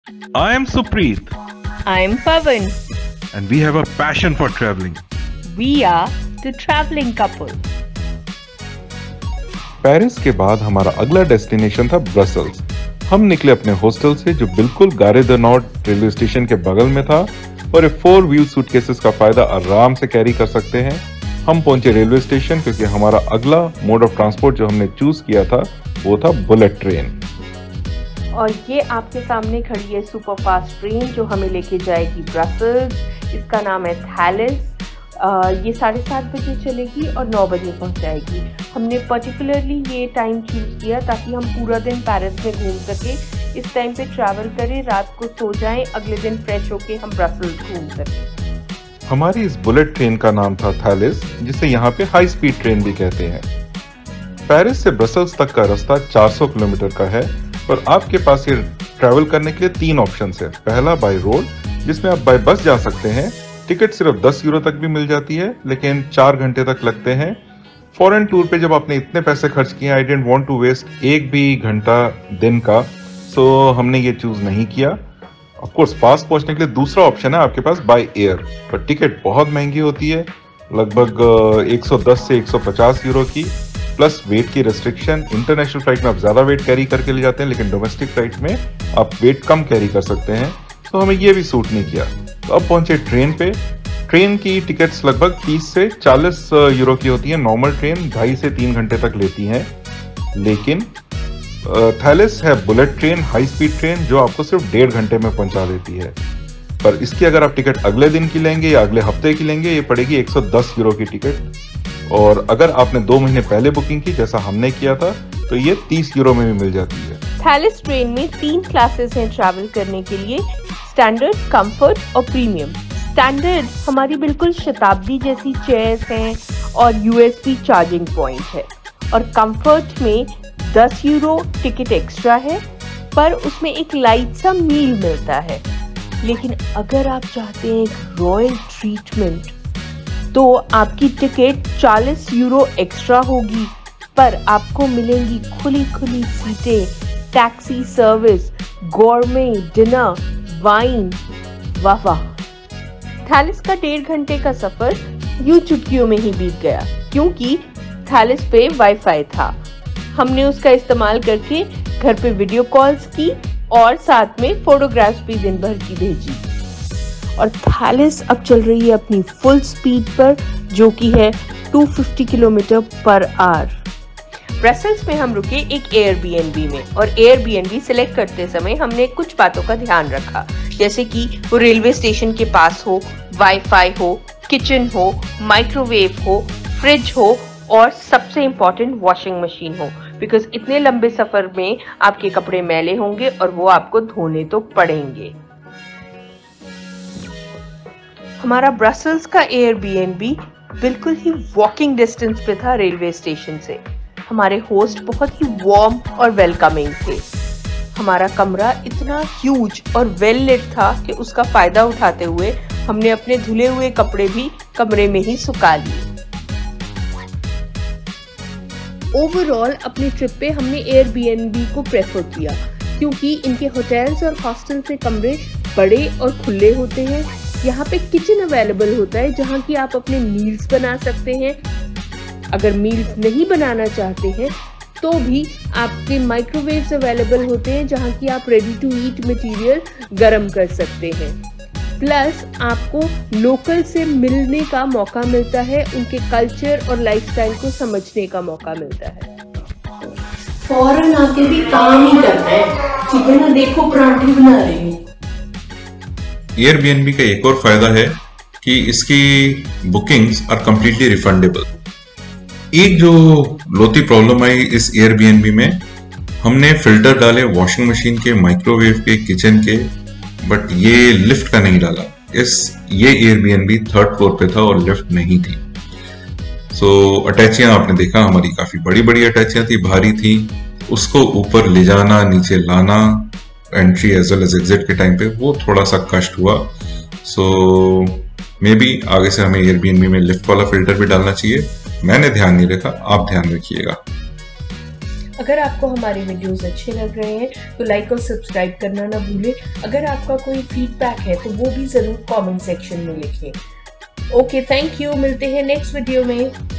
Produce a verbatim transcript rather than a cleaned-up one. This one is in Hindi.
I am Supreet. I'm Pavan. And we have a passion for traveling. We are the traveling couple. Paris के बाद हमारा अगला डेस्टिनेशन था ब्रसल्स। हम निकले अपने हॉस्टल से जो बिल्कुल गारे द नॉर्ड रेलवे स्टेशन के बगल में था और एक फोर व्हील सूटकेसेस का फायदा आराम से कैरी कर सकते हैं। हम पहुंचे रेलवे स्टेशन क्योंकि हमारा अगला मोड ऑफ ट्रांसपोर्ट जो हमने चूज किया था वो था बुलेट ट्रेन। और ये आपके सामने खड़ी है सुपर फास्ट ट्रेन जो हमें लेके जाएगी ब्रसल्स। इसका नाम है थैलिस। ये साढ़े सात बजे चलेगी और नौ बजे पहुंच जाएगी। हमने पर्टिकुलरली ये टाइम चूज़ किया ताकि हम पूरा दिन पेरिस में घूम सके। इस टाइम पे ट्रैवल करें, रात को सो जाएं, अगले दिन फ्रेश होके हम ब्रसल्स घूम सकें। हमारी इस बुलेट ट्रेन का नाम था थैलिस, जिसे यहाँ पे हाई स्पीड ट्रेन भी कहते हैं। पेरिस से ब्रसल्स तक का रास्ता चार सौ किलोमीटर का है और आपके पास ये ट्रैवल करने के लिए तीन ऑप्शन है। पहला बाय रोड, जिसमें आप बाय बस जा सकते हैं। टिकट सिर्फ दस यूरो तक भी मिल जाती है, लेकिन चार घंटे तक लगते हैं। फॉरेन टूर पे जब आपने इतने पैसे खर्च किए, I didn't want to waste एक भी घंटा दिन का, सो हमने ये चूज नहीं किया। ऑफ कोर्स पास पहुंचने के लिए दूसरा ऑप्शन है आपके पास बाय एयर, पर टिकट बहुत महंगी होती है, लगभग एक सौ दस से एक सौ पचास यूरो की, प्लस वेट की रेस्ट्रिक्शन। इंटरनेशनल फ्लाइट में आप ज्यादा वेट कैरी करके ले जाते हैं, लेकिन डोमेस्टिक फ्लाइट में आप वेट कम कैरी कर सकते हैं, तो हमें ये भी सूट नहीं किया। तो अब पहुंचे ट्रेन पे। ट्रेन की टिकट्स लगभग तीस से चालीस यूरो की होती है। नॉर्मल ट्रेन ढाई से तीन घंटे तक लेती हैं, लेकिन थैलिस है bullet train, high speed train, जो आपको सिर्फ डेढ़ घंटे में पहुंचा देती है। पर इसकी अगर आप टिकट अगले दिन की लेंगे या अगले हफ्ते की लेंगे, ये पड़ेगी एक सौ दस यूरो की टिकट। और अगर आपने दो महीने पहले बुकिंग की जैसा हमने किया था, तो ये तीस यूरो में भी मिल जाती है। थैलिस ट्रेन में तीन क्लासेस हैं ट्रैवल करने के लिए, स्टैंडर्ड, कंफर्ट और प्रीमियम। स्टैंडर्ड हमारी बिल्कुल शताब्दी जैसी चेयर्स हैं और यूएसबी चार्जिंग पॉइंट है। और कंफर्ट में दस यूरो टिकट एक्स्ट्रा है, पर उसमें एक लाइट सा मील मिलता है। लेकिन अगर आप चाहते हैं एक रॉयल ट्रीटमेंट, तो आपकी टिकट चालीस यूरो एक्स्ट्रा होगी, पर आपको मिलेंगी खुली खुली सीटें, taxi service, gourmet dinner, wine. वाह वाह। थैलिस का डेढ़ घंटे का सफर यूं चुटकियों में ही बीत गया, क्योंकि थैलिस पे वाईफाई था। हमने उसका इस्तेमाल करके घर पे वीडियो कॉल्स की और साथ में फोटोग्राफ्स भी दिन भर की भेजी। और थैलिस अब चल रही है अपनी फुल स्पीड पर, जो कि है दो सौ पचास किलोमीटर पर आवर। ब्रसल्स में हम रुके एक एयरबीएनबी में, और एयरबीएनबी सिलेक्ट करते समय हमने कुछ बातों का ध्यान रखा, जैसे कि वो रेलवे स्टेशन के पास हो, वाईफाई हो, किचन हो, माइक्रोवेव हो, फ्रिज हो और सबसे इम्पोर्टेंट वॉशिंग मशीन हो, बिकॉज इतने लंबे सफर में आपके कपड़े मैले होंगे और वो आपको धोने तो पड़ेंगे। हमारा ब्रसल्स का एयरबीएनबी बिल्कुल ही वॉकिंग डिस्टेंस पे था रेलवे स्टेशन से। हमारे होस्ट बहुत ही वार्म और वेलकमिंग थे। हमारा कमरा इतना ह्यूज और वेल लिट था कि उसका फायदा उठाते हुए हमने अपने धुले हुए कपड़े भी कमरे में ही सुखा लिए। ओवरऑल अपनी ट्रिप पे हमने एयरबीएनबी को प्रेफर किया, क्योंकि इनके होटल्स और हॉस्टल से कमरे बड़े और खुले होते हैं। यहाँ पे किचन अवेलेबल होता है, जहाँ की आप अपने मील्स बना सकते हैं। अगर मील्स नहीं बनाना चाहते हैं तो भी आपके माइक्रोवेव्स अवेलेबल होते हैं, जहाँ की आप रेडी टू ईट मटेरियल गरम कर सकते हैं। प्लस आपको लोकल से मिलने का मौका मिलता है, उनके कल्चर और लाइफस्टाइल को समझने का मौका मिलता है। फॉरेन आके भी काम ही करना है, ठीक है ना, देखो परांठे बना रही हूँ। एयरबीएनबी का एक और फायदा है कि इसकी बुकिंग्स आर कंप्लीटली रिफंडेबल। एक जो लोती प्रॉब्लम आई इस एयरबीएनबी में, हमने फिल्टर डाले वॉशिंग मशीन के, माइक्रोवेव के, किचन के, बट ये लिफ्ट का नहीं डाला। इस ये एयरबीएनबी थर्ड फ्लोर पे था और लिफ्ट नहीं थी। सो so, अटैचियां आपने देखा हमारी काफी बड़ी बड़ी अटैचियां थी, भारी थी। उसको ऊपर ले जाना, नीचे लाना, entry as well as exit के टाइम पे वो थोड़ा सा कष्ट हुआ। सो मे बी आगे से हमें एयरबीएनबी में लिफ्ट वाला फिल्टर भी डालना चाहिए। मैंने ध्यान नहीं रखा, आप ध्यान रखिएगा। अगर आपको हमारे वीडियोस अच्छे लग रहे हैं तो लाइक और सब्सक्राइब करना ना भूलें। अगर आपका कोई फीडबैक है तो वो भी ज़रूर कमेंट सेक्शन में लिखें। ओके, थैंक यू, मिलते हैं नेक्स्ट वीडियो में।